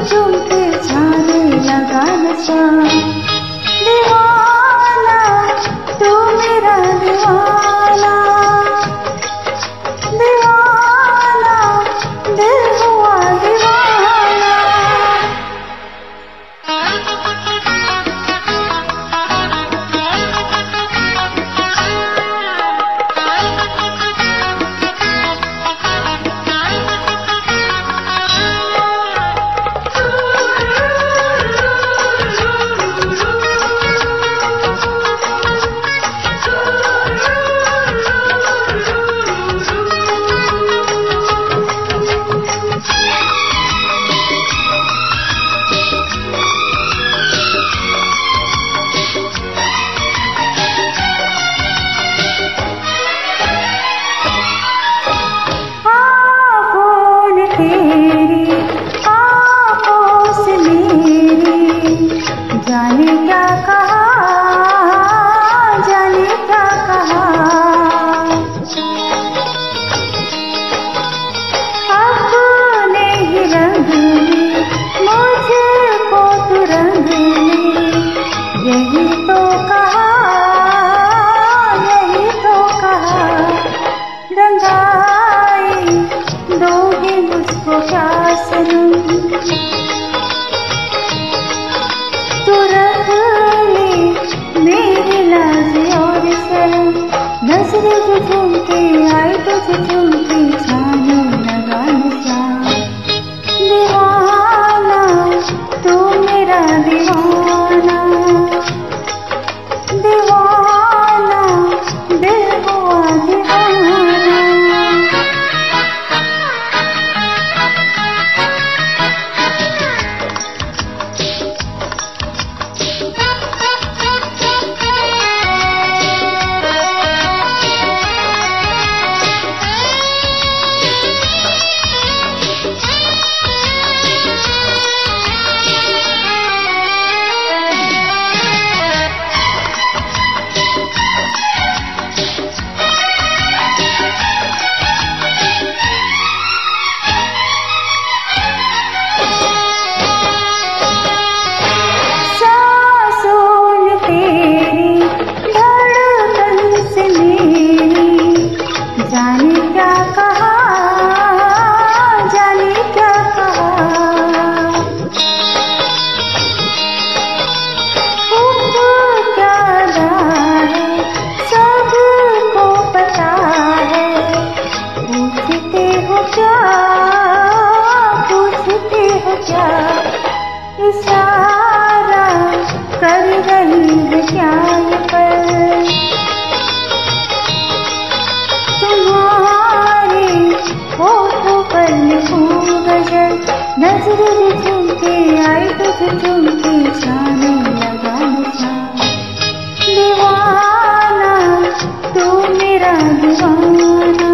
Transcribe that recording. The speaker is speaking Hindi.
झूम के छाने लगा नशा। दीवाना तू मेरा दीवाना, दीवाना दिल हुआ दीवाना। तेरी आँखों से मेरी जाने क्या कहा, जाने क्या कहा। अपने ही रंग में मुझको तू रंग में, यही तो कहा, यही तो कहा। रंगाई दोगे मुझको क्या सनम, तू रख ले मेरी लाज और शर्म। नजरें जो झूम के आई तुझे झूम के छाने लगा नशा। दीवाना तू मेरा दीवाना, दीवाना दिल हुआ दीवाना। जाने क्या कहा, जाने क्या कहा। क्या है सबको पता है, पूछते हो क्या, पूछते हो क्या। इशारा कर रही है क्या ये पल, तुम्हारे होठों पर लिखूं गजल। नजरें झूम के आई तुझे झूम के छाने लगा नशा। दीवाना तू मेरा दीवाना,